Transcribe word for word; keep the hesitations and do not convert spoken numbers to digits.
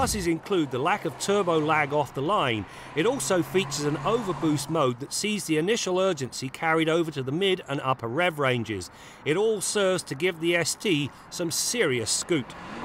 pluses include the lack of turbo lag off the line. It also features an overboost mode that sees the initial urgency carried over to the mid and upper rev ranges. It all serves to give the S T some serious scoot.